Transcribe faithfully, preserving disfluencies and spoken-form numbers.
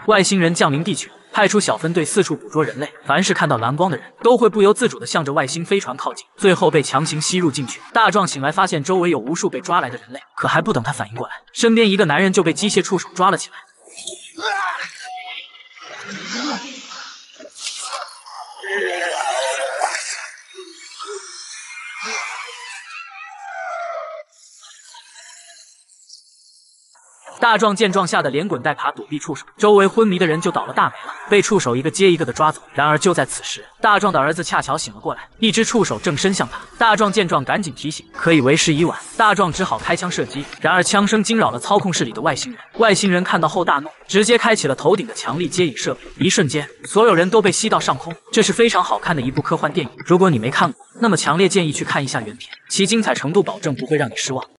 外星人降临地球，派出小分队四处捕捉人类。凡是看到蓝光的人，都会不由自主地向着外星飞船靠近，最后被强行吸入进去。大壮醒来，发现周围有无数被抓来的人类，可还不等他反应过来，身边一个男人就被机械触手抓了起来。大壮见状，吓得连滚带爬躲避触手，周围昏迷的人就倒了大霉了，被触手一个接一个的抓走。然而就在此时，大壮的儿子恰巧醒了过来，一只触手正伸向他。大壮见状，赶紧提醒，可以为时已晚。大壮只好开枪射击，然而枪声惊扰了操控室里的外星人。外星人看到后大怒，直接开启了头顶的强力接引设备，一瞬间，所有人都被吸到上空。这是非常好看的一部科幻电影，如果你没看过，那么强烈建议去看一下原片，其精彩程度保证不会让你失望。